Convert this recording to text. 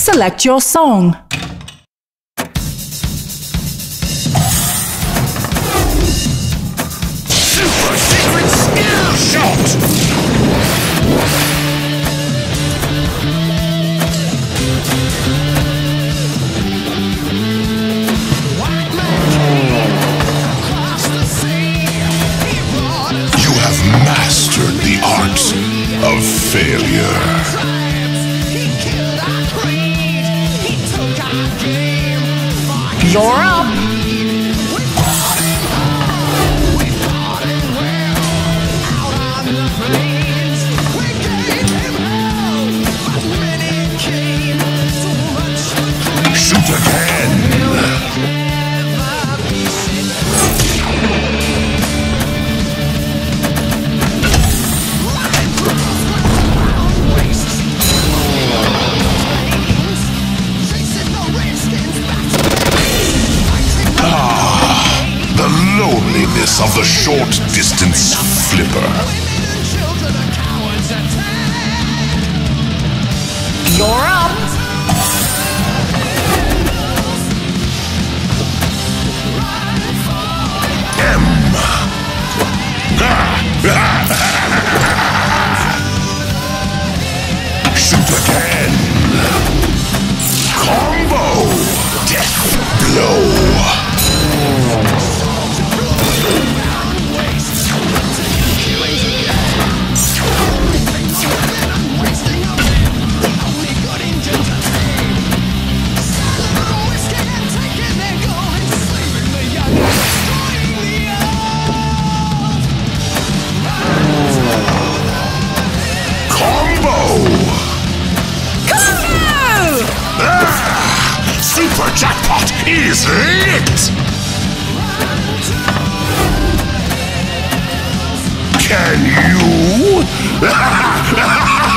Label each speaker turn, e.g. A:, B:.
A: Select your song.
B: Super secret skill shot! You have mastered the art of failure.
A: You're up.
B: Shoot again. The loneliness of the short-distance flipper.
A: You're up.
B: Shoot again. Combo. Death blow. Super jackpot is lit! Can you?